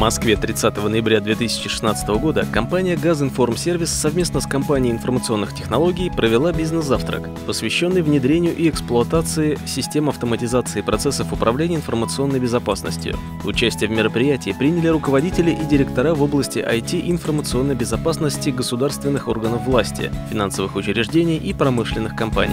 Москве 30 ноября 2016 года компания «Газинформсервис» совместно с компанией информационных технологий провела бизнес-завтрак, посвященный внедрению и эксплуатации систем автоматизации процессов управления информационной безопасностью. Участие в мероприятии приняли руководители и директора в области IT и информационной безопасности государственных органов власти, финансовых учреждений и промышленных компаний.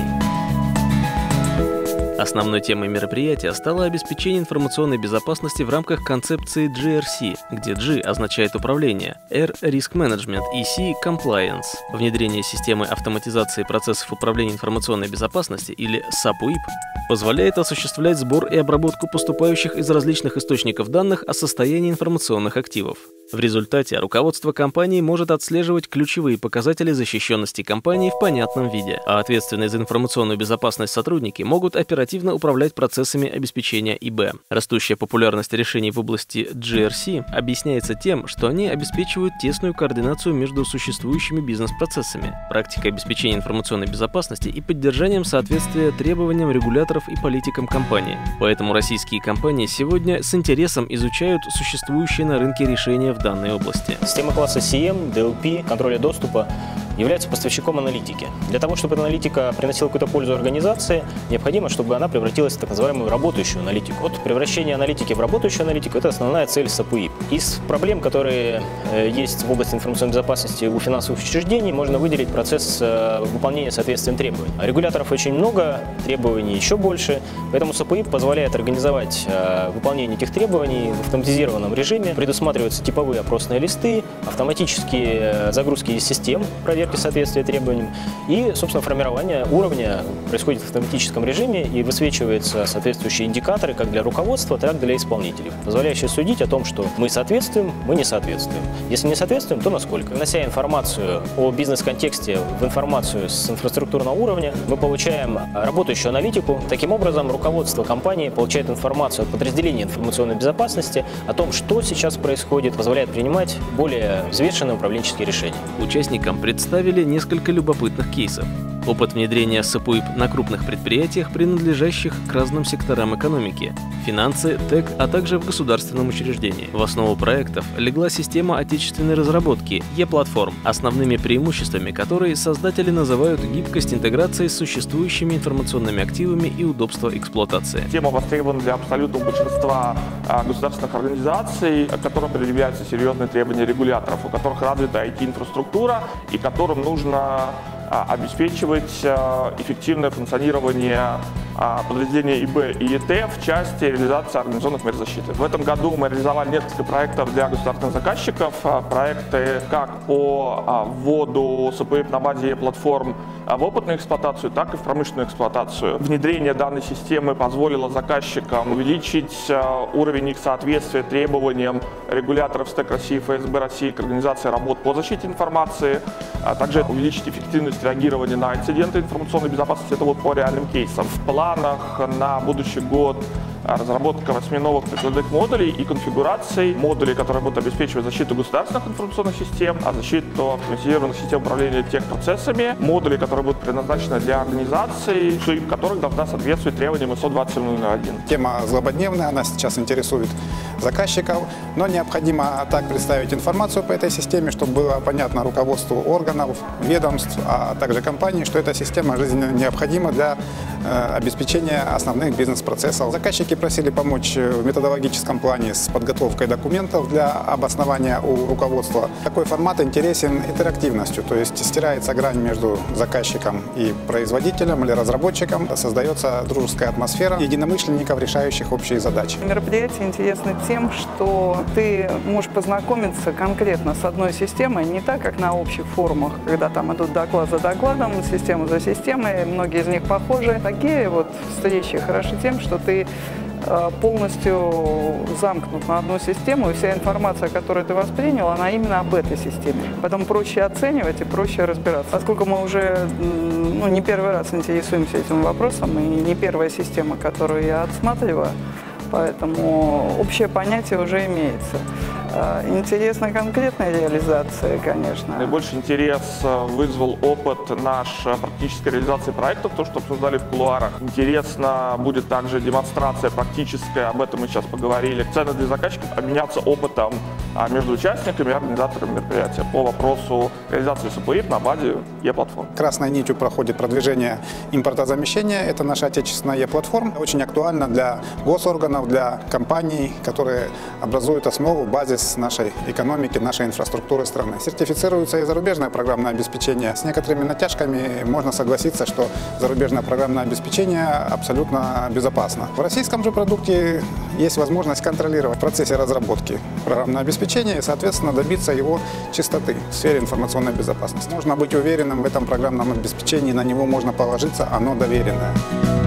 Основной темой мероприятия стало обеспечение информационной безопасности в рамках концепции GRC, где G означает управление, R – Risk Management и C – Compliance. Внедрение системы автоматизации процессов управления информационной безопасности, или SAP-UIP, позволяет осуществлять сбор и обработку поступающих из различных источников данных о состоянии информационных активов. В результате руководство компании может отслеживать ключевые показатели защищенности компании в понятном виде, а ответственные за информационную безопасность сотрудники могут оперативно управлять процессами обеспечения ИБ. Растущая популярность решений в области GRC объясняется тем, что они обеспечивают тесную координацию между существующими бизнес-процессами, практикой обеспечения информационной безопасности и поддержанием соответствия требованиям регуляторов и политикам компании. Поэтому российские компании сегодня с интересом изучают существующие на рынке решения в данной области. Система класса CM, DLP, контроля доступа является поставщиком аналитики. Для того, чтобы эта аналитика приносила какую-то пользу организации, необходимо, чтобы она превратилась в так называемую работающую аналитику. Вот превращение аналитики в работающую аналитику – это основная цель SAP-UIP. Из проблем, которые есть в области информационной безопасности у финансовых учреждений, можно выделить процесс выполнения соответствием требований. Регуляторов очень много, требований еще больше, поэтому SAP-UIP позволяет организовать выполнение этих требований в автоматизированном режиме. Предусматриваются типовые опросные листы, автоматические загрузки из систем, проверки соответствия требованиям и, собственно, формирование уровня происходит в автоматическом режиме и высвечиваются соответствующие индикаторы как для руководства, так и для исполнителей, позволяющие судить о том, что мы соответствуем, мы не соответствуем. Если не соответствуем, то насколько. Внося информацию о бизнес-контексте в информацию с инфраструктурного уровня, мы получаем работающую аналитику. Таким образом, руководство компании получает информацию от подразделения информационной безопасности о том, что сейчас происходит, позволяет принимать более взвешенные управленческие решения. Участникам представили несколько любопытных кейсов. Опыт внедрения SAP-UIP на крупных предприятиях, принадлежащих к разным секторам экономики – финансы, ТЭК, а также в государственном учреждении. В основу проектов легла система отечественной разработки E-платформ, основными преимуществами которой создатели называют гибкость интеграции с существующими информационными активами и удобство эксплуатации. Тема востребована для абсолютного большинства государственных организаций, к которым предъявляются серьезные требования регуляторов, у которых развита IT-инфраструктура и которым нужно обеспечивать эффективное функционирование подразделения ИБ и ЕТ в части реализации организационных мер защиты. В этом году мы реализовали несколько проектов для государственных заказчиков. Проекты как по вводу SAP-UIP на базе E-платформ в опытную эксплуатацию, так и в промышленную эксплуатацию. Внедрение данной системы позволило заказчикам увеличить уровень их соответствия требованиям регуляторов СТЭК России, ФСБ России к организации работ по защите информации, а также увеличить эффективность реагирования на инциденты информационной безопасности. Это вот по реальным кейсам. В планах на будущий год разработка 8 новых прикладных модулей и конфигураций модулей, которые будут обеспечивать защиту государственных информационных систем, а защиту автоматизированных систем управления техпроцессами, модули, которые будут предназначены для организаций, суть которых должна соответствовать требованиям ISO 27001. Тема злободневная, она сейчас интересует заказчиков, но необходимо так представить информацию по этой системе, чтобы было понятно руководству органов, ведомств, а также компаний, что эта система жизненно необходима для обеспечения основных бизнес-процессов. Заказчики просили помочь в методологическом плане с подготовкой документов для обоснования у руководства. Такой формат интересен интерактивностью, то есть стирается грань между заказчиком и производителем или разработчиком, создается дружеская атмосфера единомышленников, решающих общие задачи. Мероприятие интересно тем, что ты можешь познакомиться конкретно с одной системой, не так, как на общих форумах, когда там идут доклад за докладом, система за системой, многие из них похожи. Такие вот встречи хороши тем, что ты полностью замкнут на одну систему, и вся информация, которую ты воспринял, она именно об этой системе. Потом проще оценивать и проще разбираться. Поскольку мы уже не первый раз интересуемся этим вопросом, и не первая система, которую я отсматриваю, поэтому общее понятие уже имеется. Интересна конкретная реализация, конечно. Наибольший интерес вызвал опыт нашей практической реализации проектов, то, что обсуждали в кулуарах. Интересно будет также демонстрация практическая, об этом мы сейчас поговорили. Ценно для заказчиков обменяться опытом между участниками и организаторами мероприятия по вопросу реализации СПИ на базе E-платформ. Красной нитью проходит продвижение импортозамещения. Это наша отечественная E-платформа. Очень актуально для госорганов, для компаний, которые образуют основу, базис нашей экономики, нашей инфраструктуры страны. Сертифицируется и зарубежное программное обеспечение. С некоторыми натяжками можно согласиться, что зарубежное программное обеспечение абсолютно безопасно. В российском же продукте есть возможность контролировать в процессе разработки программного обеспечения и, соответственно, добиться его чистоты в сфере информационной безопасности. Можно быть уверенным в этом программном обеспечении, на него можно положиться, оно доверенное.